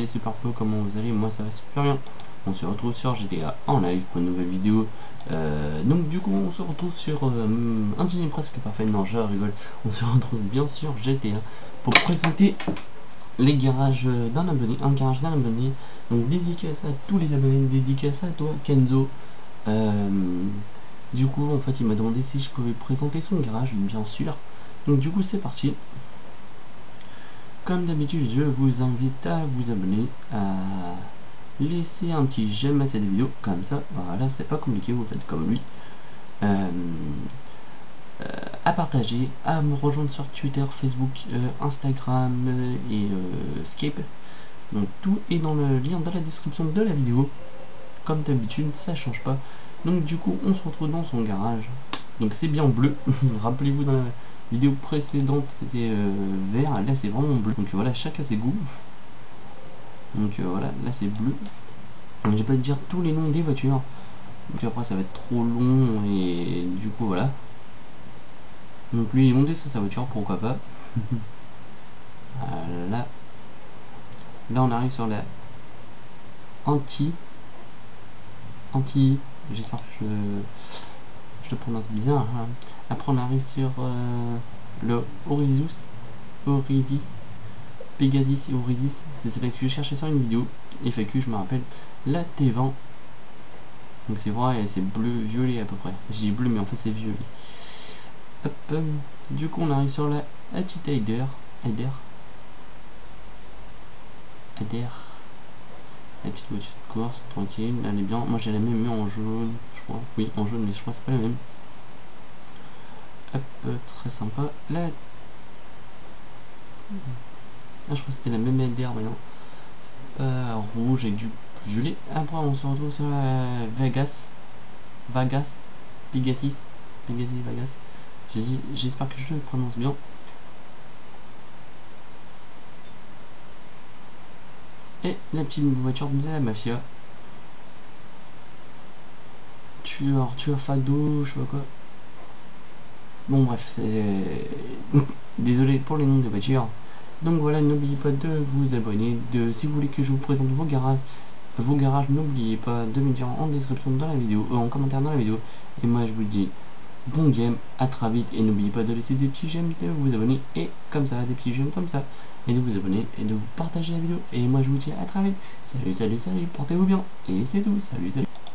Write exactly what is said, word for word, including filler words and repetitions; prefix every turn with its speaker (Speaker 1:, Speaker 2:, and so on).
Speaker 1: Superflo, comment vous allez? Moi ça va super bien. On se retrouve sur G T A en live pour une nouvelle vidéo. Euh, donc du coup on se retrouve sur euh, un génie presque parfait, non je rigole. On se retrouve bien sûr G T A pour présenter les garages d'un abonné, un garage d'un abonné. Donc dédicace à tous les abonnés, dédicace à toi Kenzo. Euh, du coup en fait il m'a demandé si je pouvais présenter son garage, bien sûr. Donc du coup c'est parti. Comme d'habitude, je vous invite à vous abonner, à laisser un petit j'aime à cette vidéo, comme ça, voilà, c'est pas compliqué, vous faites comme lui. Euh, euh, à partager, à me rejoindre sur Twitter, Facebook, euh, Instagram euh, et euh, Skype. Donc tout est dans le lien dans la description de la vidéo. Comme d'habitude, ça change pas. Donc du coup, on se retrouve dans son garage. Donc c'est bien bleu. Rappelez-vous dans la vidéo précédente, c'était euh, vert. Là, c'est vraiment bleu. Donc voilà, chacun ses goûts. Donc euh, voilà, là c'est bleu. Donc, je vais pas te dire tous les noms des voitures. Donc après, ça va être trop long et du coup voilà. Donc lui, il est monté sur sa voiture, pourquoi pas. Voilà. Là, on arrive sur la anti. Anti. J'espère que je. Je le prononce bizarre. Hein. Après, on arrive sur euh, le Orizus, Orisis, Pegasus et Orisis. C'est celle que je cherchais sur une vidéo. F A Q, je me rappelle. La T vingt. Donc c'est vrai, c'est bleu, violet à peu près. J'ai dit bleu, mais en fait c'est violet. Hop, hop. Du coup, on arrive sur la petite Aider. Aider. Aider. La petite voiture de course, tranquille, elle est bien. Moi, j'ai la même mis en jaune, je crois. Oui, en jaune, mais je crois que c'est pas la même. Hop, très sympa. Là, ah, je crois que c'était la même Aider, mais non. Euh, rouge avec du violet. Après, on se retrouve sur la Vegas. Vegas. Pegasus. Pegasus, Vegas. J'espère que je le prononce bien. Et la petite voiture de la mafia. Tueur, tueur fado, je sais pas quoi. Bon bref, c'est... désolé pour les noms des voitures. Donc voilà, n'oubliez pas de vous abonner. De, si vous voulez que je vous présente vos garages, vos garages, n'oubliez pas de me dire en description dans la vidéo, euh, en commentaire dans la vidéo. Et moi je vous dis bon game, à très vite. Et n'oubliez pas de laisser des petits j'aime, de vous abonner. Et comme ça, des petits j'aime comme ça. Et de vous abonner et de vous partager la vidéo. Et moi je vous dis à très vite. Salut, salut, salut, portez-vous bien. Et c'est tout, salut, salut.